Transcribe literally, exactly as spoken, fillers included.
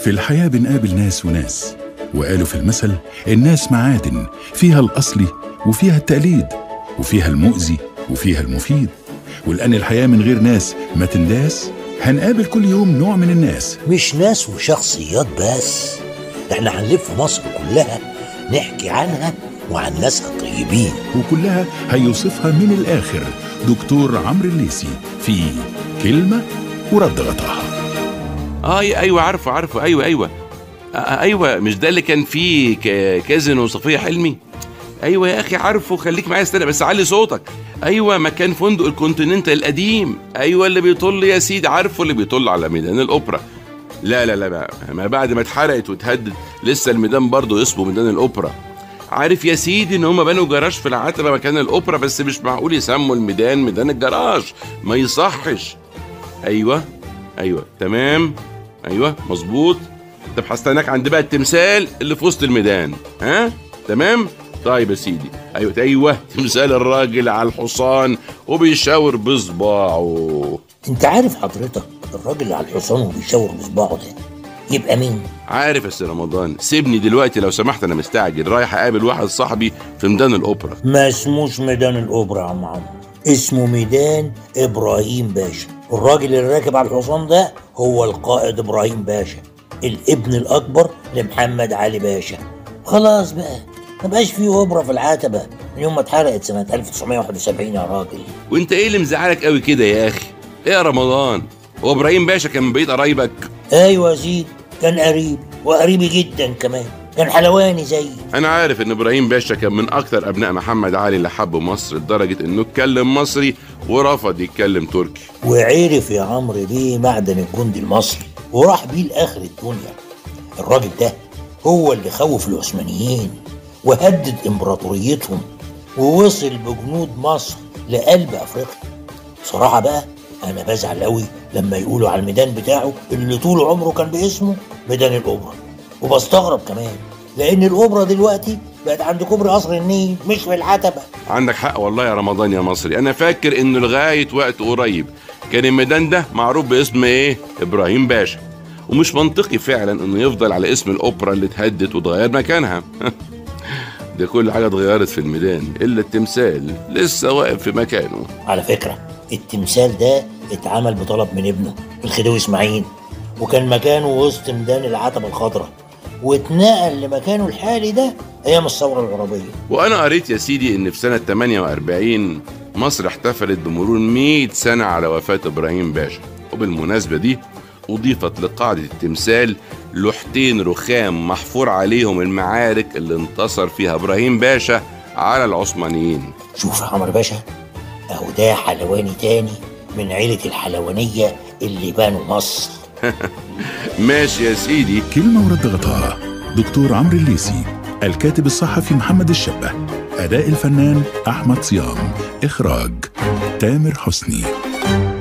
في الحياة بنقابل ناس وناس، وقالوا في المثل الناس معادن، فيها الأصلي وفيها التقليد وفيها المؤذي وفيها المفيد. ولأن الحياة من غير ناس ما تنداس، هنقابل كل يوم نوع من الناس. مش ناس وشخصيات بس، احنا هنلف مصر كلها نحكي عنها وعن ناسها الطيبين، وكلها هيوصفها من الآخر دكتور عمرو الليثي في كلمة ورد غطاها. اه ايوه عارفه عارفه ايوه ايوه آه ايوه، مش ده اللي كان فيه كازن وصفية حلمي؟ ايوه يا اخي عارفه، خليك معايا استنى بس علي صوتك. ايوه مكان فندق الكونتيننتال القديم، ايوه اللي بيطل يا سيدي، عارفه اللي بيطل على ميدان الاوبرا. لا لا لا بقى، ما بعد ما اتحرقت واتهدد لسه الميدان برضه اسمه ميدان الاوبرا. عارف يا سيدي ان هم بنوا جراج في العتبه مكان الاوبرا، بس مش معقول يسموا الميدان ميدان الجراج، ما يصحش. ايوه ايوه تمام، ايوه مظبوط. طب هستناك عند بقى التمثال اللي في وسط الميدان، ها تمام؟ طيب يا سيدي، ايوه ايوه تمثال الراجل على الحصان وبيشاور بصباعه. انت عارف حضرتك الراجل اللي على الحصان وبيشاور بصباعه ده يبقى مين؟ عارف يا سي رمضان، سيبني دلوقتي لو سمحت، انا مستعجل رايح اقابل واحد صاحبي في ميدان الاوبرا. ما اسموش ميدان الاوبرا يا عم عمرو، اسمه ميدان ابراهيم باشا. الراجل اللي راكب على الحصان ده هو القائد ابراهيم باشا، الابن الاكبر لمحمد علي باشا. خلاص بقى ما بقاش فيه اوبرا في العتبه من يوم ما اتحرقت سنه ألف وتسعمية واحد وسبعين يا راجل. وانت ايه اللي مزعلك قوي كده يا اخي؟ ايه يا رمضان، هو ابراهيم باشا كان من بيت قرايبك؟ ايوه يا سيدي كان قريب، وقريبي جدا كمان، كان حلواني زيي. انا عارف ان ابراهيم باشا كان من اكتر ابناء محمد علي اللي حبوا مصر لدرجه انه اتكلم مصري ورفض يتكلم تركي، وعرف يا عمرو بيه معدن الجندي المصري وراح بيه لاخر الدنيا. الراجل ده هو اللي خوف العثمانيين وهدد امبراطوريتهم ووصل بجنود مصر لقلب افريقيا. بصراحه بقى انا بزعل قوي لما يقولوا على الميدان بتاعه اللي طول عمره كان باسمه ميدان الاوبرا، وبستغرب كمان لان الاوبرا دلوقتي بقت عند كوبري قصر النيل مش في العتبه. عندك حق والله يا رمضان يا مصري، انا فاكر انه لغايه وقت قريب كان الميدان ده معروف باسم ايه؟ ابراهيم باشا، ومش منطقي فعلا انه يفضل على اسم الاوبرا اللي اتهدت واتغير مكانها. ده كل حاجه اتغيرت في الميدان الا التمثال لسه واقف في مكانه. على فكره التمثال ده اتعمل بطلب من ابنه الخديوي اسماعيل، وكان مكانه وسط ميدان العتبه الخضراء، واتنقل لمكانه الحالي ده ايام الثوره العربيه. وانا قريت يا سيدي ان في سنه تمانية وأربعين مصر احتفلت بمرور مية سنه على وفاه ابراهيم باشا، وبالمناسبه دي أضيفت لقاعدة التمثال لوحتين رخام محفور عليهم المعارك اللي انتصر فيها إبراهيم باشا على العثمانيين. شوف يا عمرو باشا، أهو ده حلواني تاني من عيلة الحلوانية اللي بانوا مصر. ماشي يا سيدي. كلمة ورد غطاها دكتور عمرو الليثي، الكاتب الصحفي محمد الشبه، أداء الفنان أحمد صيام، إخراج تامر حسني.